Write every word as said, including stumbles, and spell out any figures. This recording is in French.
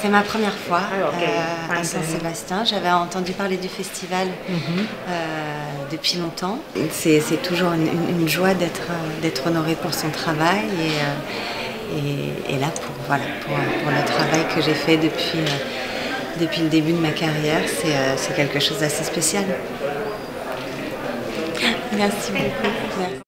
C'est ma première fois Ah, ok. euh, à Saint-Sébastien. J'avais entendu parler du festival mm-hmm. euh, depuis longtemps. C'est toujours une, une, une joie d'être d'être honorée pour son travail et, euh, et, et là pour, voilà, pour, pour le travail que j'ai fait depuis, euh, depuis le début de ma carrière, c'est euh, quelque chose d'assez spécial. Merci beaucoup. Merci.